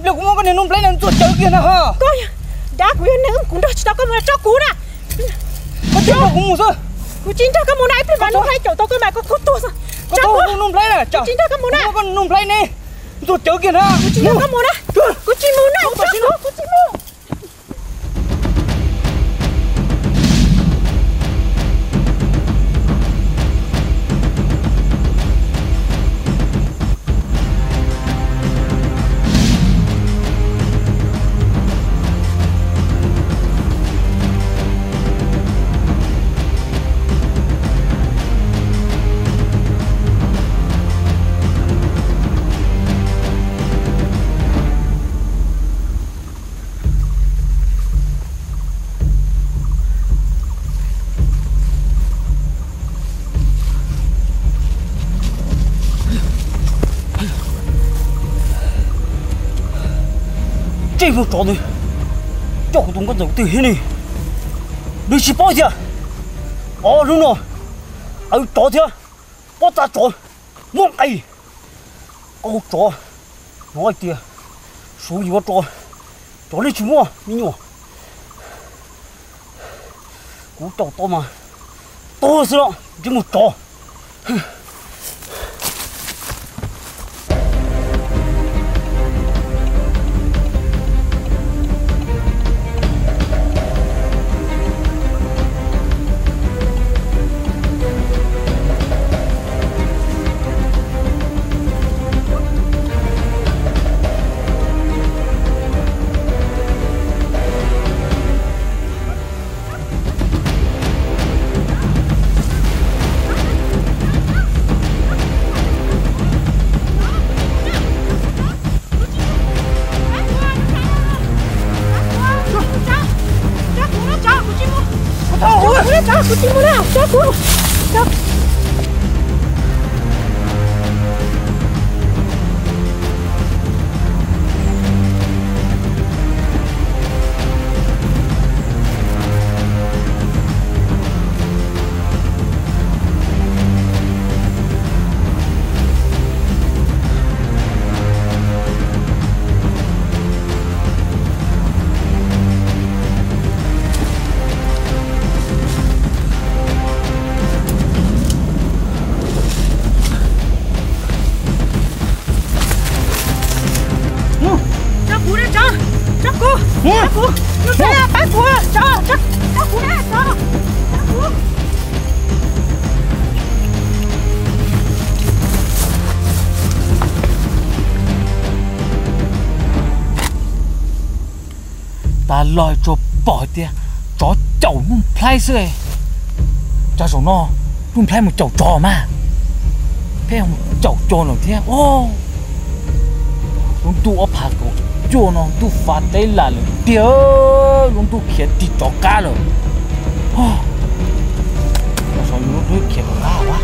Liệu cũng có nên nung lấy nên chuột chơi kia nào hả? Coi, đã quyền nữa cũng được tao có mà cho cú nè. Có chuyện nào cũng mua rồi. Cú chín tao có muốn này, phải nung lấy chỗ tao cái mà có cút tua sao? Có tôi nung lấy này, cú chín tao có muốn này. Có nung lấy nè. Chuột chơi kia nào? Cú chín tao có muốn này. Cú chín muốn này, cú chín muốn. Cái vụ trò này cho tụi con dầu từ thế này đi chỉ bao giờ đúng rồi trò thế có ta trò muốn ai câu trò nói tiền số gì có trò đi chúng mua mình nhổ cú trò to mà to sao chứ một trò Cú chín muốn nào, cho cú. Ta lòi cho bỏ tia chó chậu luôn play xưa cho số nó luôn play một chậu trò mà thế một chậu trò nào thế ô luôn tu ở phạt cổ cho nó tu phạt đấy là tiêu luôn tu kia đi chó cá rồi ô sao luôn tu kia cá quá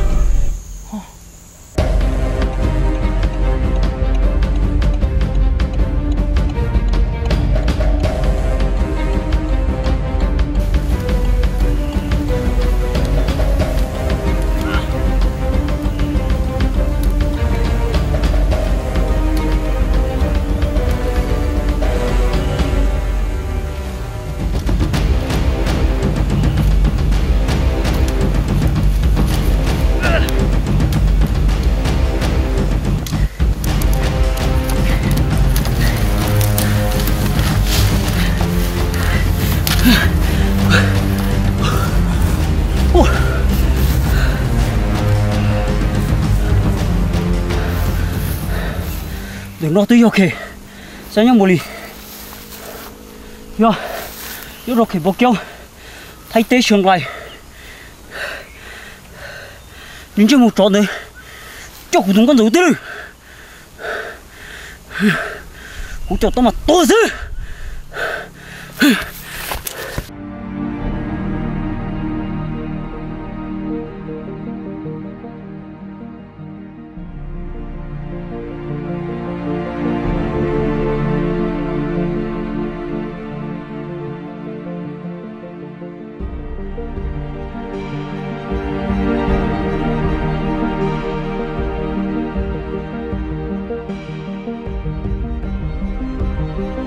đừng lo tôi ok sao nhá mùi yo yo rồi bốc kêu thay tế trường lại những chiếc một trò nữa cho cụ thùng con dấu tư cụ cho tao mà to dữ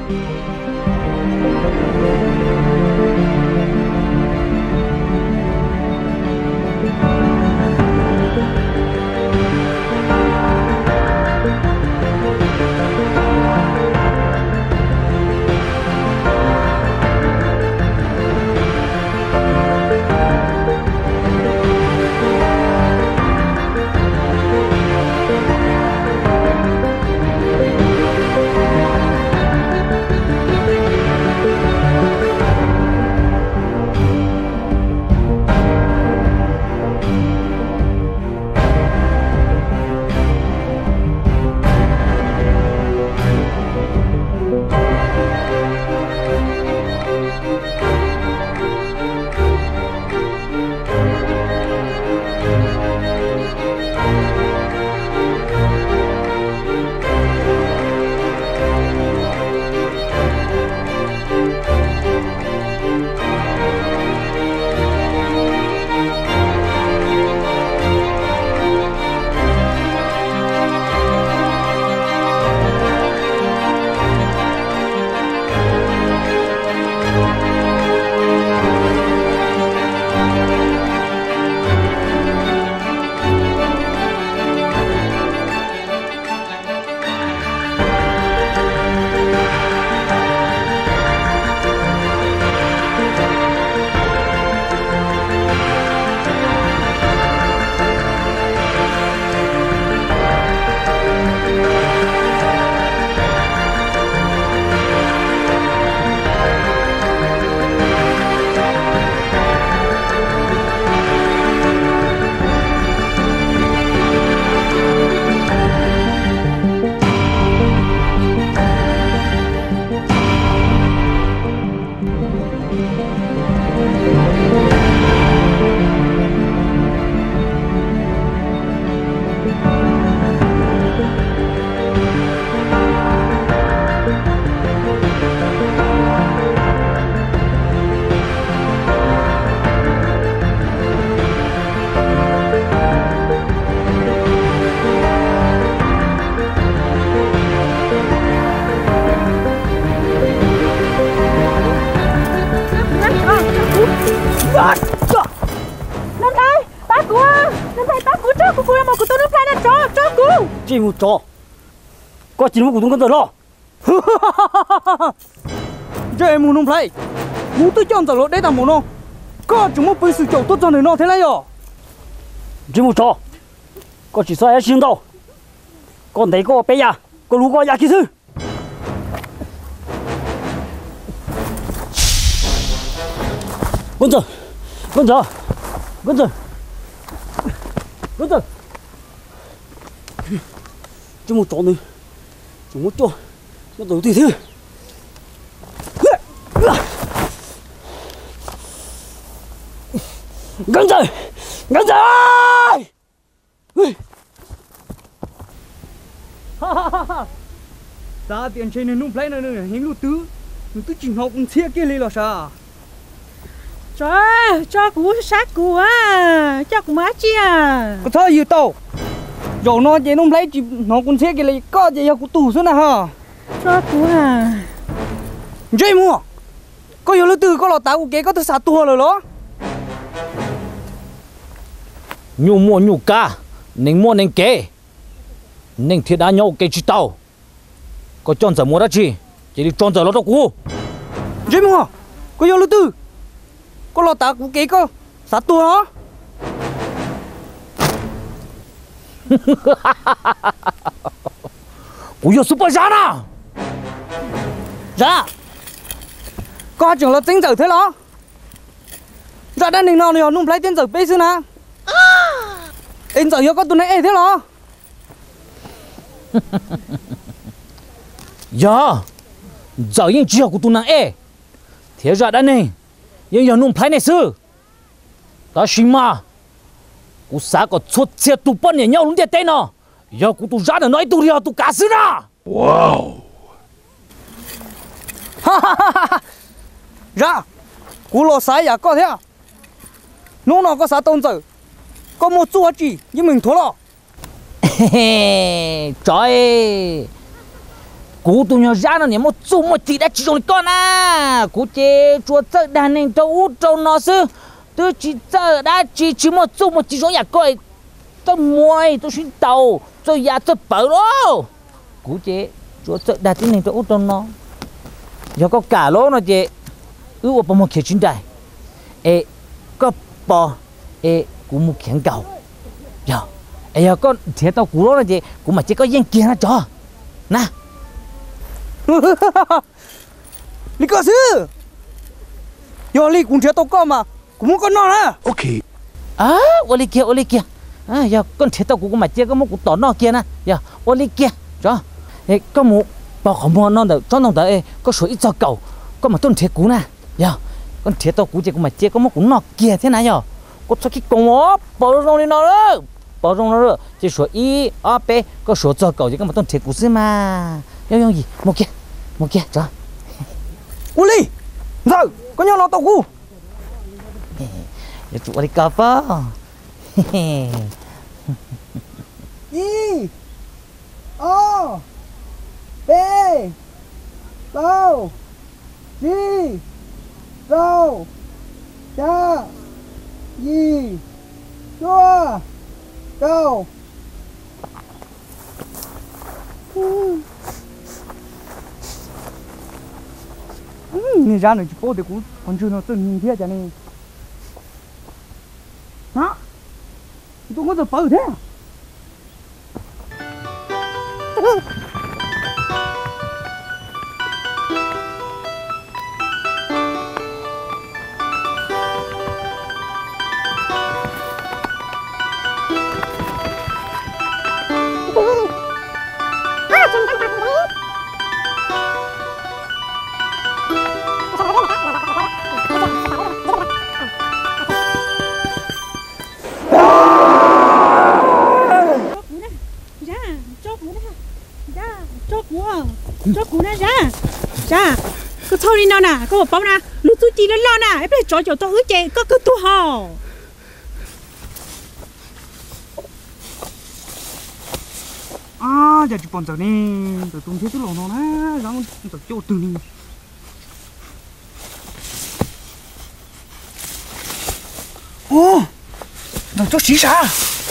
Chỉ một trò có chỉ một của chúng con giờ lo Vậy mù nông play mù tôi chọn giờ lối đấy là mù nông có chúng một bên sự chậu tốt cho người nó thế này rồi chỉ một trò có chỉ sai xin đâu con thấy có bé già có lú có già kỹ sư con giờ con giờ con giờ con giờ chỉ một trò nữa chỉ một trò nó đầu tiên thứ gần rồi gần rồi ta tiền chơi nên nung play nữa hình lú tứ tôi chỉ học xe kia lên là sao cho cú sát cú à cho cú má chia có thôi yêu tàu rồi nó chỉ nung play chỉ nó cũng xe kia lên có gì học tủ xuống nào ha cho cú à chơi mua có yêu lú tứ có lọ táo của kế có tôi sát tua rồi đó nhu mua nhu ca nên mua nên kế nên thiệt đã nhau kế chỉ tàu có chọn giờ mua ra chi chỉ đi chọn giờ nó đâu cũ chơi mua có yêu lú tứ có lọ táo của kế có sát tua đó cú yêu super giá nào dạ có trường là tính giờ thế đó dạ đang định nào này nung play tên giờ bây giờ na em giờ yêu có tụi này thế đó giờ giờ những chiều của tụi nàng thế ra đã này nhưng giờ nung play này sư ta xin mà cú xã có xuất xe tụ bận nhà nhau luôn để tên nó giờ cú tụ ra được nói tụ đi tụ cá sư na Wow. Dạ cú lò sái à có thế à nó có xã tôn giờ có một chỗ chỉ nhưng mình thua lò trời cú tụi nhỏ ra nó nhỉ một chung một tí đã chỉ rồi con à cú chế chúa sợ đàn nên trâu út trâu nó sư tôi chỉ sợ đã chỉ một chung một chỉ rồi nhà coi tôi muối tôi xin tàu tôi nhà tôi bở đó cú chế chúa sợ đàn nên trâu út trâu nó giờ có cả lỗ nó chế ưu ở một kiểu chuyên đại ê có bò ê cú một khen cầu giờ ê con thiệt tao cú lỗ nó chế cú mà chỉ có yên kia nó cho nè lý cơ sư yo lý cũng chưa tao có mà cũng muốn con nó nè ok à ô li kia à giờ con thiệt tao cũng mà chơi có một cú tỏ nó kia nè giờ ô li kia cho ê có một bao không mua nó được cho nó được có số ít cho cầu có mà tôn thiệt cú nè giờ con thiệt tao cú chơi cũng mà chơi có một cú nó kia thế nào giờ có cho cái con ó bỏ rong đi nó đó bỏ rong nó đó chỉ số y a b có số cho cầu chứ có mà tôn thiệt cú xí mà yêu gì một kia cho ô lý giờ có nhau nó tao cú giờ tụi đi cà phê y o b tao di rau cha gì chua câu nhìn ra nữa chỉ có thể cũng còn chưa nó từng nhìn thế chả này hả tôi có được bự thế à? cho cú nè ra có thôi đi nào nè có một bông nè lúc tôi chỉ nó lo nè em phải cho tôi ứ chè có cứ tôi hò à giờ chỉ còn giờ này rồi tung thế tôi lòng nó nè răng tôi cho từ đi ô nó cho xí xa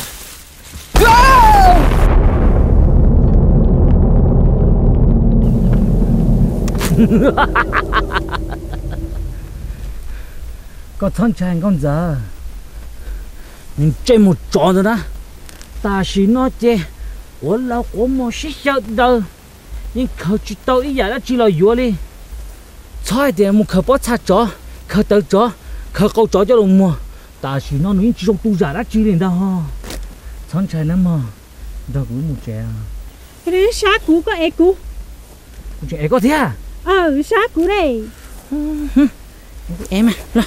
có thân chàng con giờ nhưng chơi một trò rồi đó ta chỉ nói chơi của lão của một xí sợ đâu nhưng khẩu chỉ tao ý giả đã chỉ là vừa đi thôi thì một khẩu bó chặt chó khẩu tớ chó khẩu câu chó cho đồng mùa ta chỉ nói những chỉ trong tu giả đã chỉ lên đâu ha thân chàng lắm mà đâu cũng một trẻ cái đấy sát cú có e cú trẻ có thế à sát cú đây em à rồi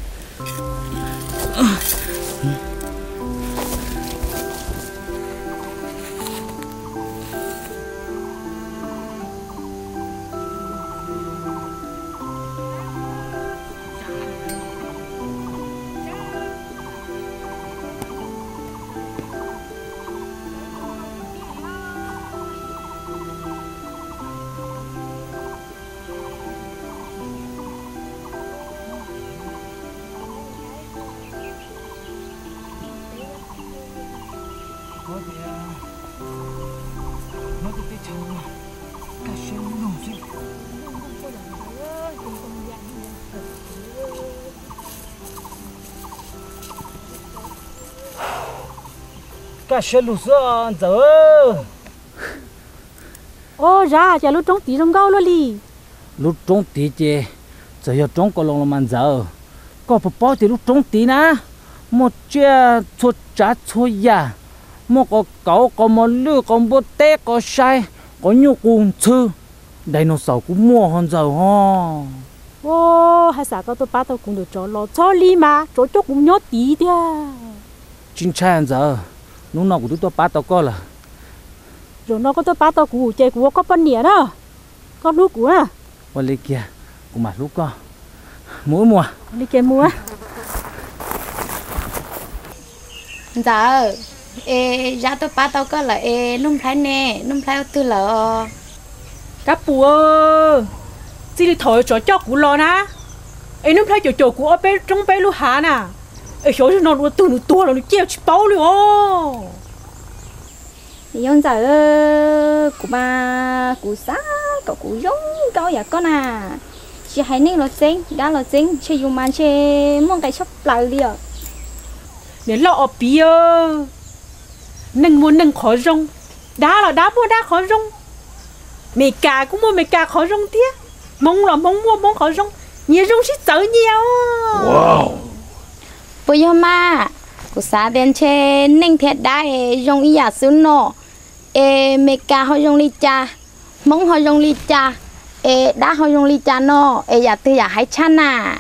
cả xe lụt rồi giờ ô ra chả lúc trống tí trong gao luôn đi lúc trống tí chứ giờ giờ trống có lòng mà giờ có bao thì lúc trống tí na một chia chốt trả chốt ya một có cậu có một lư có một té có sai có nhiều cùng chư đây nó sầu cũng mua hơn giờ ho ô hay sao tôi bắt tôi cũng được cho lo cho li mà cho cũng nhớ tí đi chính xác giờ lúc nào cũng tôi bắt tao có là rồi nó có tôi bắt tôi cũng chơi cũng có phân nĩa đó con lúc của à qua lấy kia cũng mà lúc có mỗi mùa đi kia mua dạ ra tôi bắt tao có là nung thái nè nung thái tư là các bùa chỉ đi thổi cho cú lo na ấy nó thấy chỗ cú ở bên trong bên lu hà nè ấy chỗ nó nó từ nó tua nó treo chỉ bao luôn thì ông giờ của ba của xã cậu của giống cậu giờ con à chỉ hay nên lo chính đã lo chính chơi dùng màn chơi mong cái shop lại liền nên lo ở bia nâng muốn nâng khó rong đá là đá mua đá khó rong mày cà cũng mua mày cà khó rong tiếc mong là mong mua mong khó rong nhiều rong xí sợ nhiều Wow. bây giờ mà của xã đến chơi nâng thiệt đá rong ý giả xứ nọ mày cà họ rong ly cha mong họ rong ly cha đá họ rong ly cha nọ giả từ giả hay chăn à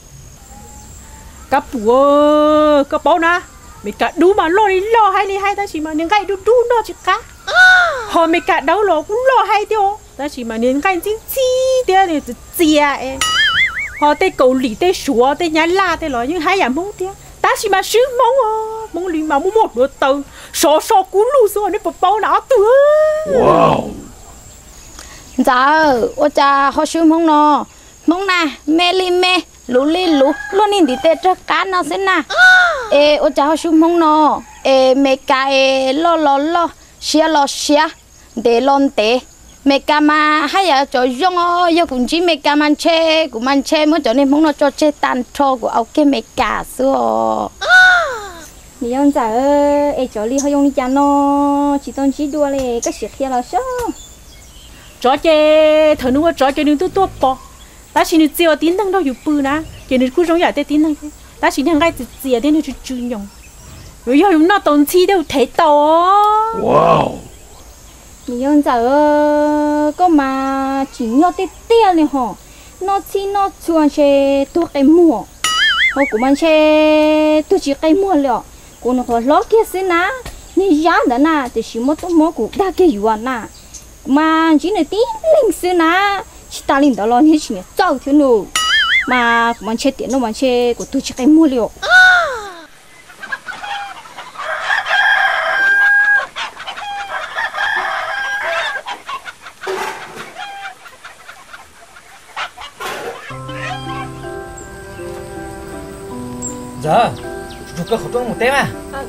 các bùa các bao na mày cả đu mà lo hay ta chỉ mà những cái đu nó chỉ cá họ mày cả đấu lo cũng lo hay tiêu ta chỉ mà những cái chính chi tiêu này chia họ tê cầu lì tê sủa tê nhá la tê lo nhưng hai giảm mông tiêu ta chỉ mà sứ mông lì mà mông một đứa từ so cú lù số này bao não từ Wow. dạ ô cha họ sứ mông nè mê li mê lú luôn nhìn thì tê cho cá nó xin nè ô cha họ sứ mông nó mẹ cá lo xia để lon tê mẹ cá mà hay là cho rong giờ cũng chỉ mẹ cá man che mới cho nên mông nó cho che tan cho của ông cái mẹ cá xưa thì ông già cho li họ dùng đi chăn nó chỉ tông chỉ đuaเลยก็เสียเที่ยวแล้วsao chó chê thở nuôi chó chê đừng tua bò ta chỉ được chiều tín thằng đâuอยู่ปืนนะเจนึกกูร้องอยากได้tín thằng ta chỉ thằng cáiเสียที่นึกจุนยงrồi giờ nó tốn chi đều thấy to Wow. thì ông già có mà chỉ nhớ tê này hả nó chỉ nó chuan chê tua cái mua họ cũng mang chê tua chỉ cái mua liệu cô nó có lót kia xí ná nhưng giá đó nè thì chỉ một tấm cũng đa cái yuan nè mà chỉ là tí linh xí ná chỉ ta linh đó lo hết chỉ là trâu thiếu nụ mà mang chê tiền nó mang chê của tôi chỉ cái mua liệu Giờ chụp cái khẩu trang một tem à?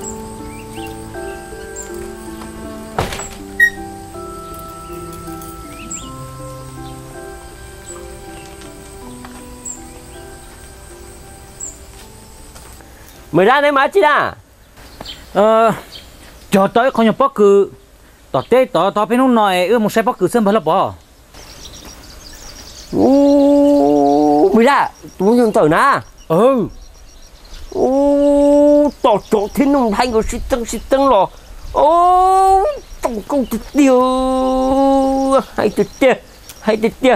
mày ra đây mà chị à Cho tới không nhập bóc cử tỏ bên hôm nói một xe bóc cử sân phải là bỏ. mày ra tôi dùng tờ na tỏ chỗ thiên nông thanh của xịt tăng lò tổng công tuyệt tiêu hay tuyệt tiêu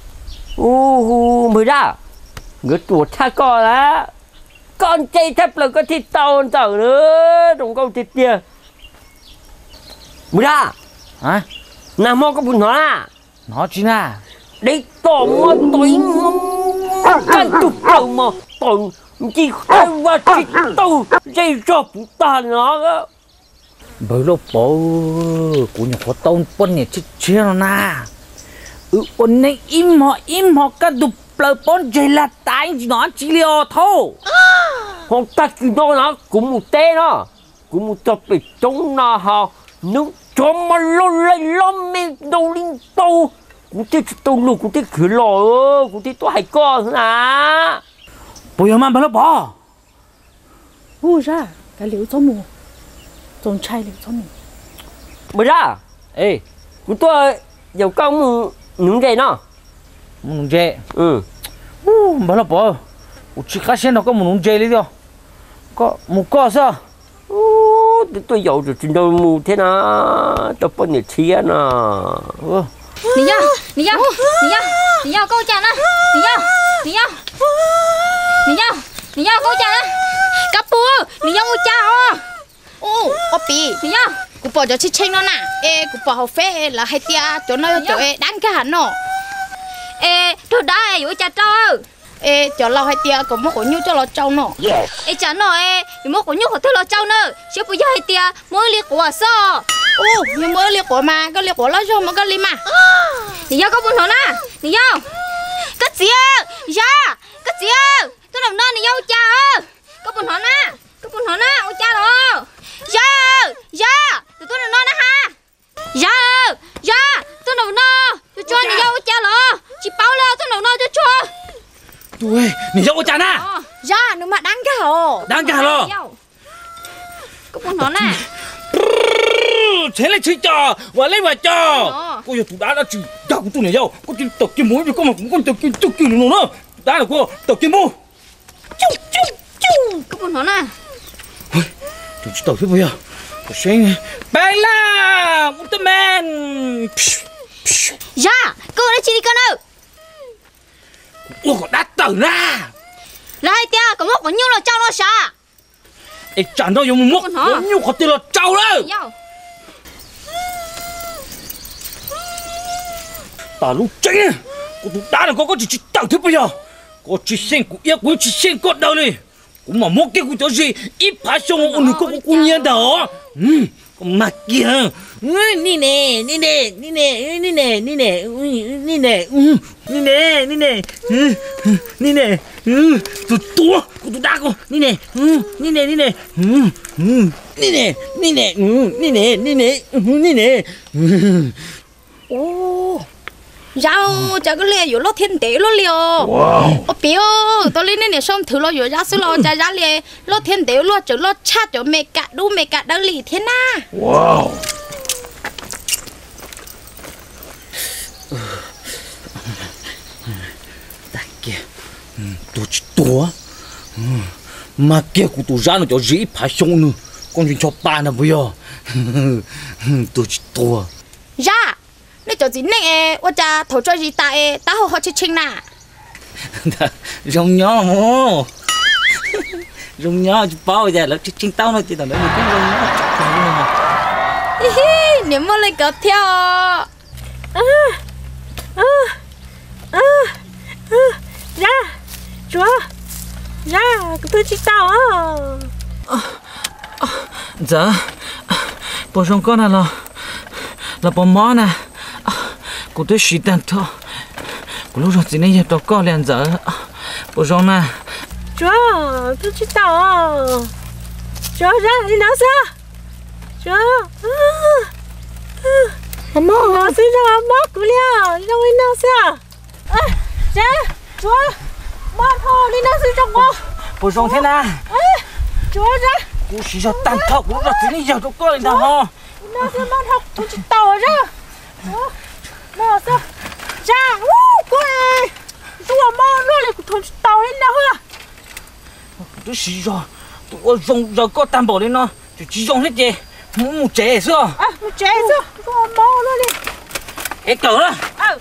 mày ra người chuột tha co đó con chơi thép là có thịt tàu tờ nữa tổng công tuyệt tiêu mày ra Hả? nào mò có bùn nó à Nó chỉ là đấy tỏ mà tối căn chụp đầu mà tỏ chỉ khai và chỉ tàu dây rộp ta nó đó bởi lúc bố của nhà có tông quân nhà chết nó na ôn này im họ cả đục lời bốn dây là tại nó chỉ liều thôi họ ta chỉ nó cũng một té nó cũng một tập bị chống nó họ nước cho mà lên mình đầu linh tàu cũng tiếc tàu lục cũng tiếc khử lò cũng tiếc tôi hay con à bây giờ mà bởi lúc bỏ u ra cái liều cho mù trồng chai liều cho mù bây giờ ê của tôi giàu công nướng dây nó muốn dê ừ bởi lúc bỏ chỉ cá sen nó có muốn dê đi đâu có một co sao tôi giàu rồi chuyện đâu mù thế nào tôi bao nhiêu chia nào Nì nhau câu chàng á Nì nhau câu chàng á Cặp bùa Nì nhau câu chàng ô bì Nì nhau Cụ bỏ cho chết nó nè cụ bỏ học phê là hay tia chỗ nó chỗ đáng cái hẳn nó thôi đã dụ cha trâu cho lo hay tia có một cổ nhiêu cho lo trâu nó cha nó một cổ nhiêu có thứ lo trâu nữa chứ bây giờ hay tia mới liệt quả sao nhưng mới liệt quả mà cái liệt quả lo cho mà cái li mà 你要có buồn hồn à你要cái gì dạ cái gì tôi làm non你要cha có buồn hồn à ôi cha rồi dạ dạ tôi làm non ha dạ dạ tôi làm non tôi cho你要cha rồi chỉ bao lâu tôi làm non tôi cho 对，你要我讲呢？ dạ nó mà đáng cả hổ đáng cả rồi. có buồn hồn à 谁来吹叫？我来我叫。我要读打了去，打我多年要，我就读节目就讲嘛，我读你了，打了我读节目。 có buồn hồn à 就知道对不呀？我声音白啦，我的 man。 dạ cô đã chỉ đi con đâu 我可打等啦。 lại tia có một con nhiêu là trâu nó xa 一站到有木，我又可对了走了。 大陆真，我都打了我就到对不呀？我去先过一我去先过到嘞，我嘛莫给我就是一爬上我那个姑娘的哦，我妈讲，你呢，都多，我都打过，你呢， ô rau chả có lẽ lót thiên tế lót liều ô biểu tôi lên này xong thử lo rồi ra xứ lo chả ra lẽ lót thiên tế lót chỗ lót chát chỗ mẹ cả đang lì thiên na wow đại kia tôi chỉ tua mà kia của tôi ra nó cho dễ phá xong nữa con chuyện cho ba là bây giờ tôi chỉ tua ra nếu cho gì nè tôi cha thầu cho gì ta hồ chơi chinh nà rong nhỏ mồ rong nhỏ chứ bao giờ là chinh tao nó chỉ tao nói cái rong nhỏ nếu mà lại có theo ra chúa ra tôi chỉ tao dạ bộ rong con là bộ mỏ nè cô tôi suy tàn thôi cô lúc rồi chỉ nên nhập tao con liền giờ bộ rong nè chúa tôi chỉ tao chúa ra đi nào sao chúa mỏ xin ra mỏ cứ liao ra đi nào sao ra chúa mỏ thôi đi nào xin cho cô bộ rong thế nào chúa ra cô chỉ cho tàn thôi cô lúc rồi chỉ nên nhập tao con liền nào ho nào sao mỏ học tôi chỉ tao ra mỏ sao ra cô ơi chúa mỏ nó lại tôi chỉ tao lên nào hả tôi chỉ cho tôi rong giờ có tàn bỏ lên nó chỉ rong hết gì một trẻ sao một trẻ sao chúa mỏ nó đi cái cỡ đó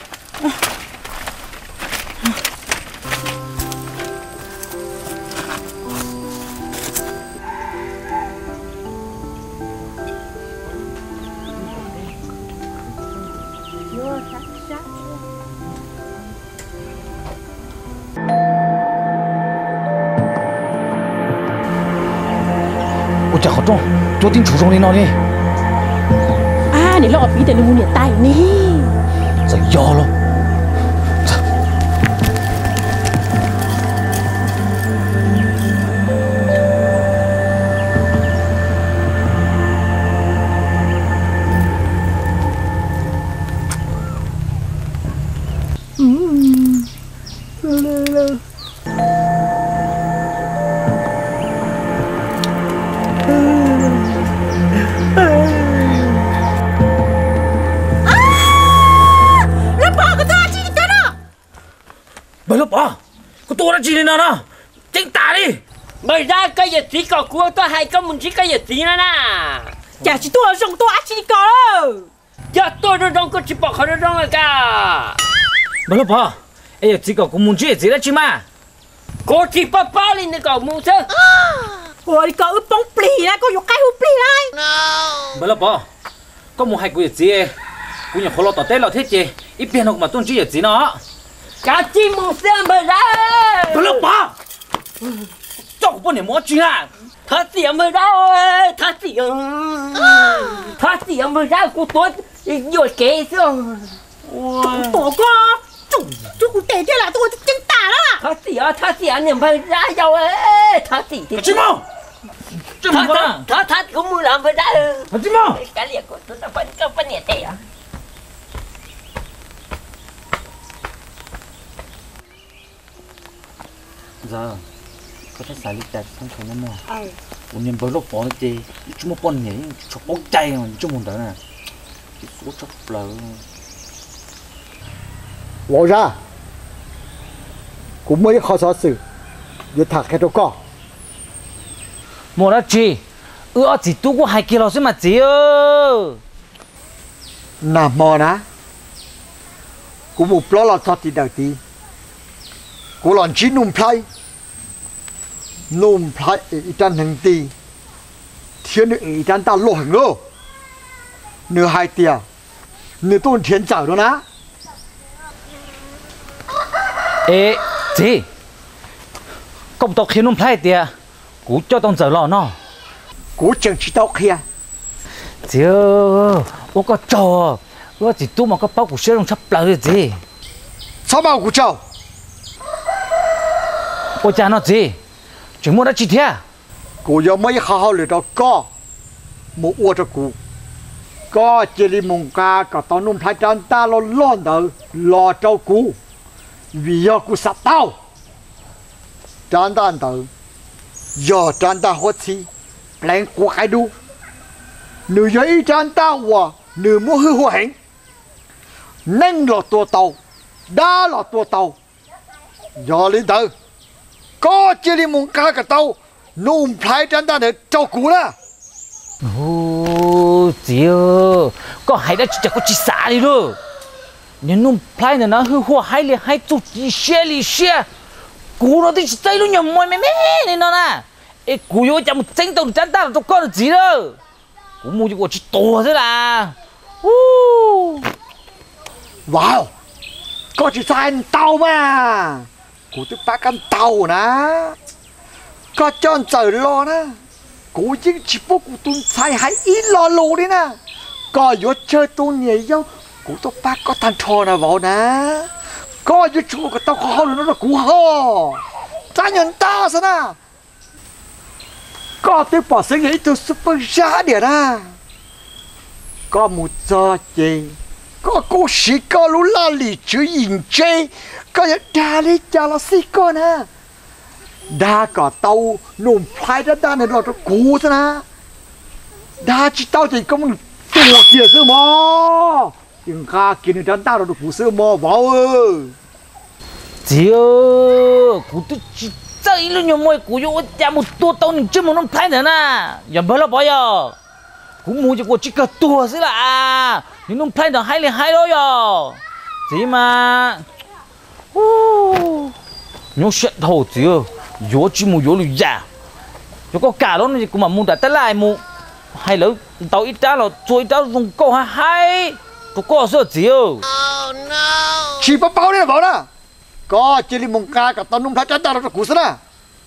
我这好重，昨天出生的那里， 你老逼的你母年代呢？ 这要了。Mày lúc bỏ, có tôi đã chỉ lên nào đó, chính tả đi. Mày ra cái gì tí cỏ của tôi hay có muốn chỉ cái gì tí nữa nè. Chả chỉ tôi dùng tôi ăn chỉ có đâu. Giờ tôi nó đông có chỉ bỏ khỏi nó đông rồi cả. Mày lúc bỏ, ấy chỉ có muốn chỉ gì đó chứ mà. Có chỉ bỏ bỏ lên cái muốn chứ. Ôi có ướp bông plì này, có dùng cái ướp plì này. Mày lúc bỏ, có muốn hay cái gì, cũng như khó lo tỏ tên là thế chứ, ít tiền học mà tôi chỉ gì nó. Cả chỉ muốn xem mày ra. Mày lúc bỏ, cho bọn này mua chuyện à? Thật tiền mày ra ơi, thật tiền mày ra của tôi rồi kế rồi. tổ con chú cũng tệ thế là tôi chân tả đó 他死啊，你们家有哎，他死的。 金毛，这么快？ 他公母人不在。 金毛， 干脸过，都不年代啊。 giờ có thể xài lịch đặt không phải nó mà uống nhầm bớt lốp bỏ đi chúng một con nhảy cho bóng chay mà chúng một đó nè số chốc lờ 我ra cũng mới khó xóa sự việc thạc cái đâu có một đó chị chỉ tu có 2 kilo xem mà chị ơi nằm mò ná cũng một lọ lọ cho thì đầu tí cũng lọn chín nôm play ít ăn hàng tì thiên nữ ít ăn ta lộ hàng lô nửa 2 tiền nửa tôn thiên chảo đó ná ê chị công tộc khiến nôm play tiệt cú cho tông giờ lò nó cú chẳng chỉ tao kia chị ơi ô có trò chỉ tu mà có bao củ sữa trong sắp lỡ rồi chị sao bao cú trâu ô cha nó gì chúng muốn đã chi thế cú giờ mấy hao lửa đó có một ô cho cú có chỉ li mông ca cả tao nôm play tràn ta lo lon đầu lo trâu cú vì giờ cú sập tao tràn ta đầu giờ tràn ta hốt chi lên của cái đu nửa giấy tràn ta hòa nửa mua hư hoa hình nên là tua tàu đa là tua tàu giờ lên từ có chỉ li mông ca cả tàu nôm play tràn ta để cho cú đó ô chị ơi có hay đã chỉ có chỉ xả đi rồi nhưng nôm play này nó hư hoa hay là hay tụt chỉ xe cú nó thì chỉ tay nó nhầm môi mẹ này nó nè ê cú vô chả một tranh tàu chán ta là tao con được gì đâu cú mua cho chỉ to thế là wow có chỉ sai tàu mà cú tức bác ăn tàu nè có cho anh trời lo nè cú chỉ bố cú tuôn sai hay ít lo lù đi nè có vô chơi tuôn nhiều dâu cú tức bác có thằng thò nào vào nè có vô chua cái tao khó nó là cú ho ta nhận ta sao nè có tiếng bỏ sinh ấy từ super giá địa ra có một giờ chị có cô sĩ có lú la lì chữ nhìn chê có những đà lý chà là sĩ có nè đà cả tàu nôm phai ra đà này là cho cú thế nè đà chỉ tao thì có một tuổi kia sư mò nhưng ca kia nên đàn tao là được cú sư mò vào ơi chị ơi cú tức chỉ chơi luôn nhiều môi cú vô chả một tua tao nhưng chưa một năm phai nữa nè giờ bớt là bao giờ cú mua cho cô chỉ cả tua thế là nhưng năm phai nữa hay là hay đó giờ chị mà nhớ sợ thầu chị ơi vô chỉ mua vô lười già vô có cả đó thì cũng mà mua tại lại mua hay lỡ tao ít ra là chui ra dùng câu hay tôi có sợ chị ơi chỉ bao đây bảo nè có chỉ li mông ca cả tao nung thái chán ta là cú sao nè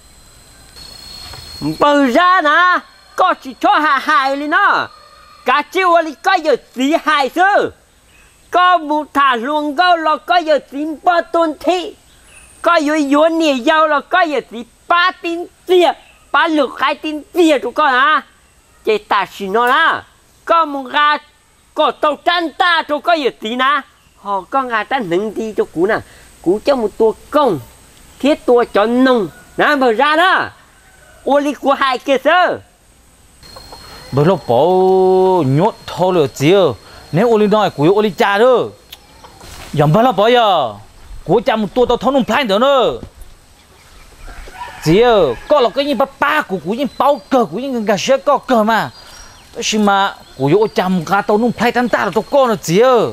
bờ ra nè có chỉ cho hài lên nó cả chiều ali có giờ tí hài sư có một thả luồng câu là có giờ tí ba tôn thị có giờ yếu nhiều dâu là có giờ tí ba tin tia ba lược 2 tin tia tụi con hả chỉ ta xin nó là có một gà có tàu chăn ta tụi có giờ tí nè họ có gà chăn nâng đi cho cú nè cú cho một tua công thiết tua cho nông nè bờ ra đó oli của 2 kia sơ bữa lúc bỏ nhốt thâu lửa chị ơi nếu oli nói của oli cha đó dầm bữa lúc bỏ giờ của cha một tua tao thâu nông phai nữa chị ơi có là cái gì ba của những bao cờ của những gà sữa có cờ mà nhưng mà của yo cha một gà tao nông phai tan ta là tao con rồi chị ơi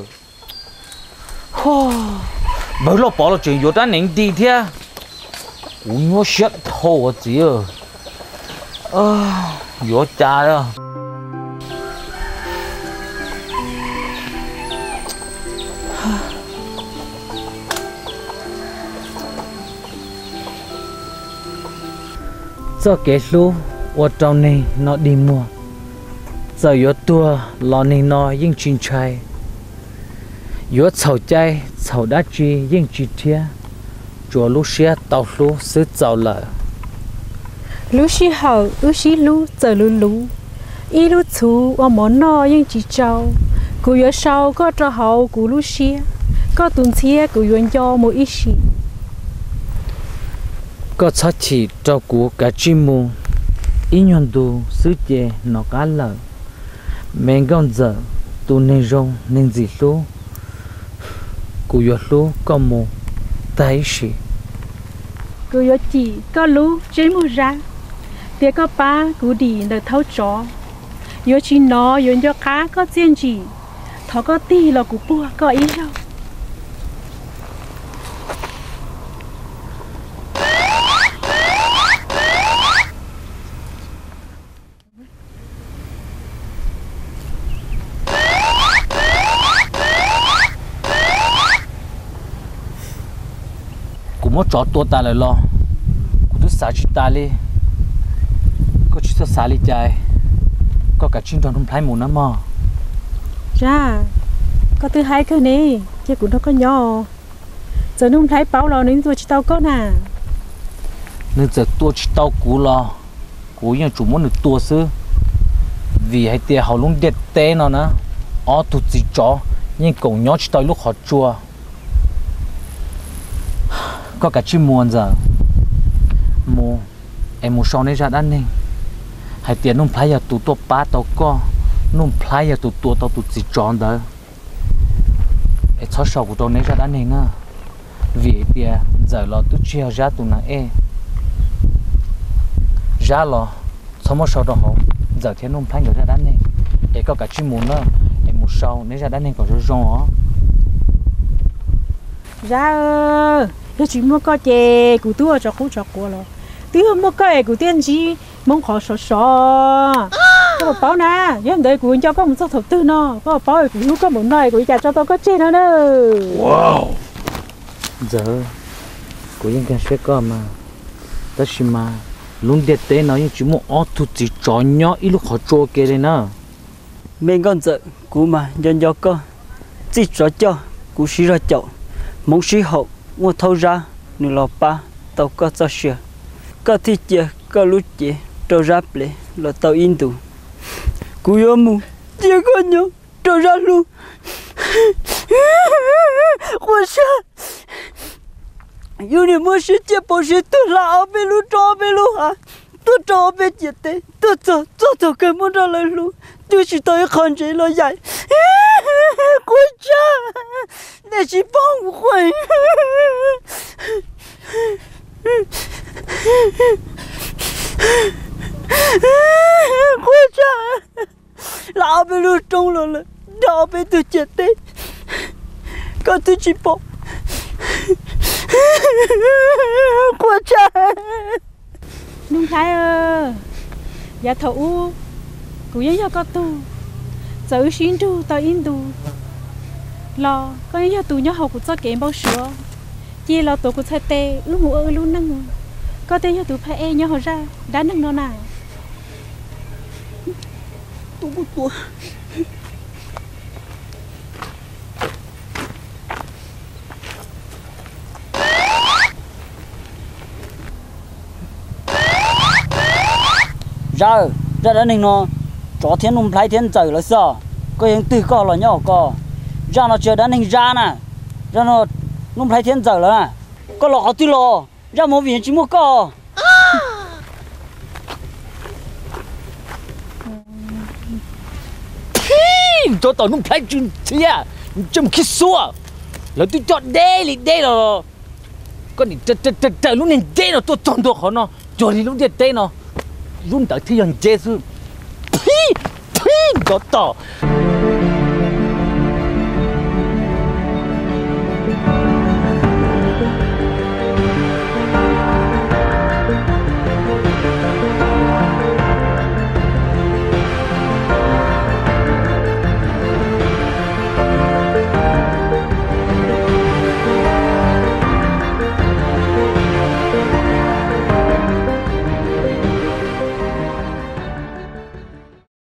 bữa lúc bỏ là chuyện yo ta nén đi thế của nhốt sữa thâu chị ơi yo cha đó giờ cái số ở trong này nó đi mua giờ yo tua lo này nó yên chuyện trai yếu sầu chay sầu đá chi yên chi thia chùa lú xia tàu lú sứ giàu lợ lú xí hậu lú xí lú giờ lú lú y lú chú ở món no yên chi trâu cú yếu sau có cho hậu cú lú xia có tuần xia cú yếu cho một ít xí có sát chỉ cho cú cả chim mù ý nhon tu sứ chè nó cá lợ men con giờ tu nên rong nên gì lú cú yếu lú có mù tai xí cú yếu chỉ có lú trên một ra tiếc có ba cú đi được thâu chó yếu chỉ nó yếu cho cá có chuyện gì thọ có ti là cú bua có ý đâu mất chó tua ta lại lo, cũng tôi xả chỉ ta đi, có chỉ tôi xả đi chạy, có cả chuyên đoàn không thấy mù lắm mà. Ra, có thứ hai cái này, chứ cũng đâu có nhỏ, giờ không thấy báo lo nên tôi chỉ tao có nè. Nên giờ tôi chỉ tao cú lo, cú nhưng chủ muốn được tua xứ, vì hai tia họ luôn đẹp té nó nè, ó tụt gì chó, nhưng cậu nhỏ chỉ tao lúc họ chua. Có cả chim muôn giờ mù em mù sau này ra đan nên hai tiền nung playa tụ tua ba tàu co nung playa tụ tua tàu tụ chỉ tròn đó em cho sau của tàu này ra đan nên à vì tiền giờ lo tụ chia ra tụ nào ra lo sau một sau đó họ giờ thiên nung playa ra đan nên em có cả chim muôn nữa em mù sau này ra đan nên còn rất rong ra cái chuyện mua có chè của tôi cho khu cho cô rồi tôi mua cái của tiên gì mong khó sợ sợ có bảo nè giờ đợi của cho có một số đầu tư nó có bảo của lúc có một nơi của nhà cho tôi có chè nữa wow giờ của những cái sẽ có mà tất nhiên mà luôn đẹp thế nó nhưng chỉ một ô tô chỉ cho nhỏ ít lúc họ cho cái này nè mình còn giờ của mà dân do có chỉ cho của xí ra chậu mong xí hậu mua thâu ra nửa lọ ba tàu có cho sửa có thịt chè có lúa chè trâu ráp lệ là tàu in tù cú yêu mu chè có nhau trâu ráp luôn quá sao yêu niệm mua xí chè bao xí tôi là ở bên lúa cho bên lúa hả tôi cho bên chè tê tôi cho cái mua ra lại luôn tôi chỉ tới con gì lo vậy quá cha để chỉ帮会quá cha lão bị lừa trông rồi lão bị tôi chết đấy con tôi chỉ bỏ quá cha nung thái dạ thấu cú yên cho con tu giờ xin tu tao in tu lo con yên cho tu nhớ học của cho kém bao sữa chỉ lo tu của thay tê mù luôn nâng có tên cho tu phải e nhớ họ ra đã nâng nó nào tu bút bút ra đã nên nó cho thiên nung play thiên trời là sao có những từ co là nhỏ co ra nó chưa đã nên ra nè ra nó nung play thiên trời là có lọ tí lọ ra một viên chỉ một co cho tao nung play chun thia chum khi xua là tôi chọn đê rồi con đi trời lúc này đê nó tôi chọn được họ nó rồi đi lúc này đê nó luôn tới thi hành Jesus, phi, cho tao.